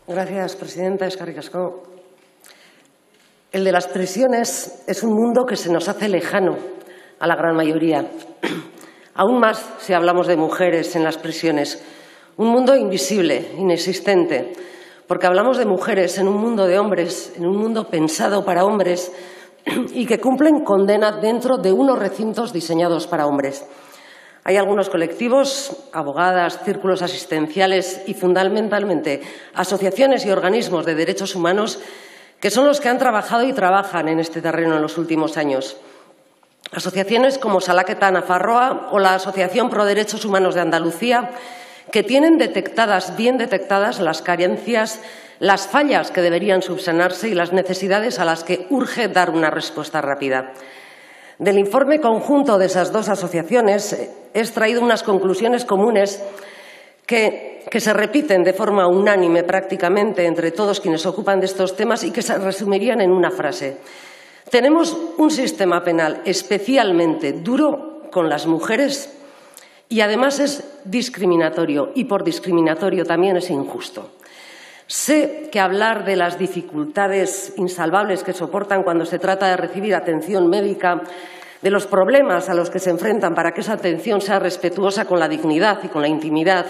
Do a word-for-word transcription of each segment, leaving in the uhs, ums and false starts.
Gracias, presidenta. Eskerrik asko. El de las prisiones es un mundo que se nos hace lejano a la gran mayoría. Aún más si hablamos de mujeres en las prisiones. Un mundo invisible, inexistente, porque hablamos de mujeres en un mundo de hombres, en un mundo pensado para hombres y que cumplen condena dentro de unos recintos diseñados para hombres. Hay algunos colectivos, abogadas, círculos asistenciales y, fundamentalmente, asociaciones y organismos de derechos humanos que son los que han trabajado y trabajan en este terreno en los últimos años. Asociaciones como Salaketa Nafarroa o la Asociación Pro Derechos Humanos de Andalucía, que tienen detectadas, bien detectadas, las carencias, las fallas que deberían subsanarse y las necesidades a las que urge dar una respuesta rápida. Del informe conjunto de esas dos asociaciones he extraído unas conclusiones comunes que, que se repiten de forma unánime prácticamente entre todos quienes ocupan de estos temas y que se resumirían en una frase. Tenemos un sistema penal especialmente duro con las mujeres y además es discriminatorio y por discriminatorio también es injusto. Sé que hablar de las dificultades insalvables que soportan cuando se trata de recibir atención médica, de los problemas a los que se enfrentan para que esa atención sea respetuosa con la dignidad y con la intimidad,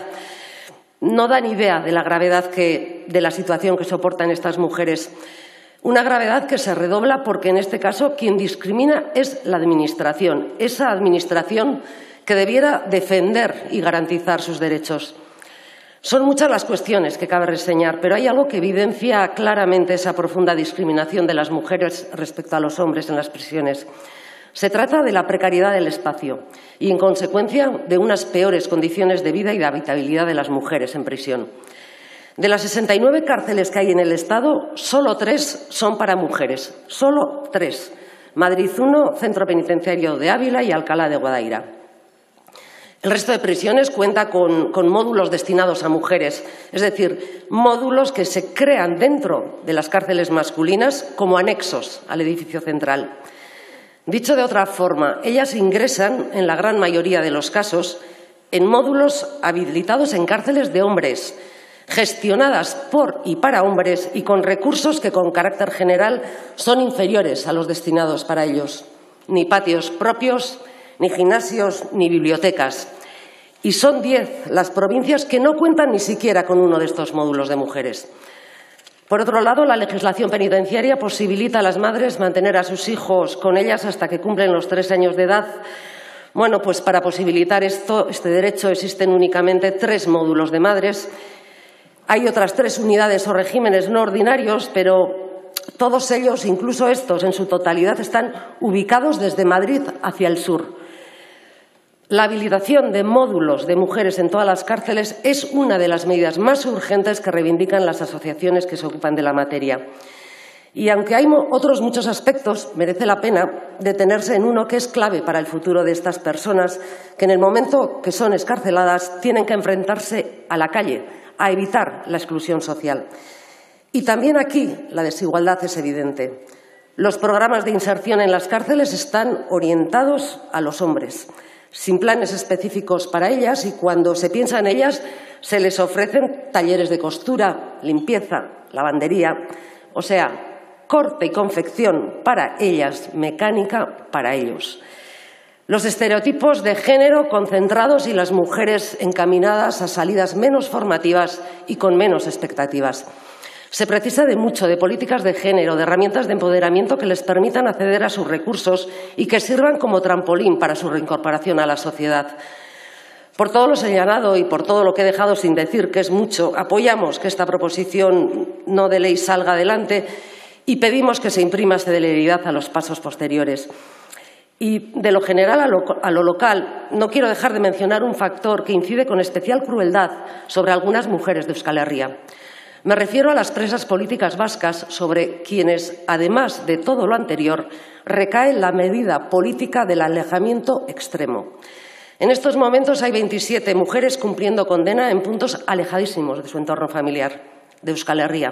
no dan idea de la gravedad que, de la situación que soportan estas mujeres. Una gravedad que se redobla porque, en este caso, quien discrimina es la Administración, esa Administración que debiera defender y garantizar sus derechos. Son muchas las cuestiones que cabe reseñar, pero hay algo que evidencia claramente esa profunda discriminación de las mujeres respecto a los hombres en las prisiones. Se trata de la precariedad del espacio y, en consecuencia, de unas peores condiciones de vida y de habitabilidad de las mujeres en prisión. De las sesenta y nueve cárceles que hay en el Estado, solo tres son para mujeres. Solo tres. Madrid uno, Centro Penitenciario de Ávila y Alcalá de Guadaira. El resto de prisiones cuenta con, con módulos destinados a mujeres, es decir, módulos que se crean dentro de las cárceles masculinas como anexos al edificio central. Dicho de otra forma, ellas ingresan, en la gran mayoría de los casos, en módulos habilitados en cárceles de hombres, gestionadas por y para hombres y con recursos que con carácter general son inferiores a los destinados para ellos. Ni patios propios, ni gimnasios, ni bibliotecas. Y son diez las provincias que no cuentan ni siquiera con uno de estos módulos de mujeres. Por otro lado, la legislación penitenciaria posibilita a las madres mantener a sus hijos con ellas hasta que cumplen los tres años de edad. Bueno, pues para posibilitar esto, este derecho existen únicamente tres módulos de madres. Hay otras tres unidades o regímenes no ordinarios, pero todos ellos, incluso estos en su totalidad, están ubicados desde Madrid hacia el sur. La habilitación de módulos de mujeres en todas las cárceles es una de las medidas más urgentes que reivindican las asociaciones que se ocupan de la materia. Y aunque hay otros muchos aspectos, merece la pena detenerse en uno que es clave para el futuro de estas personas que en el momento que son excarceladas tienen que enfrentarse a la calle, a evitar la exclusión social. Y también aquí la desigualdad es evidente. Los programas de inserción en las cárceles están orientados a los hombres, sin planes específicos para ellas, y cuando se piensa en ellas se les ofrecen talleres de costura, limpieza, lavandería, o sea, corte y confección para ellas, mecánica para ellos. Los estereotipos de género concentrados y las mujeres encaminadas a salidas menos formativas y con menos expectativas. Se precisa de mucho, de políticas de género, de herramientas de empoderamiento que les permitan acceder a sus recursos y que sirvan como trampolín para su reincorporación a la sociedad. Por todo lo señalado y por todo lo que he dejado sin decir, que es mucho, apoyamos que esta proposición no de ley salga adelante y pedimos que se imprima celeridad a los pasos posteriores. Y de lo general a lo, a lo local, no quiero dejar de mencionar un factor que incide con especial crueldad sobre algunas mujeres de Euskal Herria. Me refiero a las presas políticas vascas sobre quienes, además de todo lo anterior, recae la medida política del alejamiento extremo. En estos momentos hay veintisiete mujeres cumpliendo condena en puntos alejadísimos de su entorno familiar, de Euskal Herria.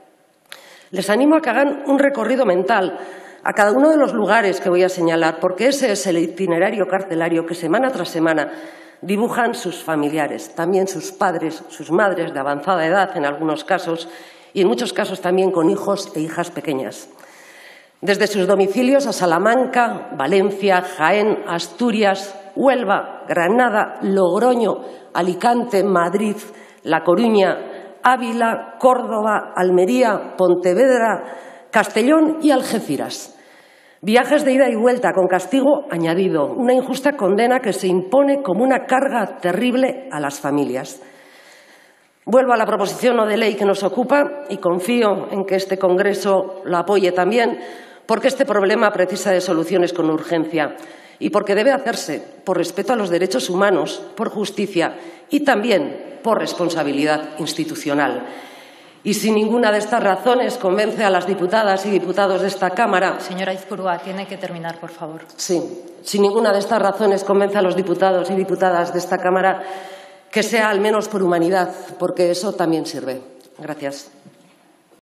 Les animo a que hagan un recorrido mental a cada uno de los lugares que voy a señalar, porque ese es el itinerario carcelario que semana tras semana dibujan sus familiares, también sus padres, sus madres de avanzada edad en algunos casos y en muchos casos también con hijos e hijas pequeñas. Desde sus domicilios a Salamanca, Valencia, Jaén, Asturias, Huelva, Granada, Logroño, Alicante, Madrid, La Coruña, Ávila, Córdoba, Almería, Pontevedra, Castellón y Algeciras. Viajes de ida y vuelta con castigo añadido, una injusta condena que se impone como una carga terrible a las familias. Vuelvo a la proposición no de ley que nos ocupa y confío en que este Congreso la apoye también, porque este problema precisa de soluciones con urgencia y porque debe hacerse por respeto a los derechos humanos, por justicia y también por responsabilidad institucional. Y si ninguna de estas razones convence a las diputadas y diputados de esta Cámara… Señora Aizpurua, tiene que terminar, por favor. Sí. Si ninguna de estas razones convence a los diputados y diputadas de esta Cámara, que sea al menos por humanidad, porque eso también sirve. Gracias.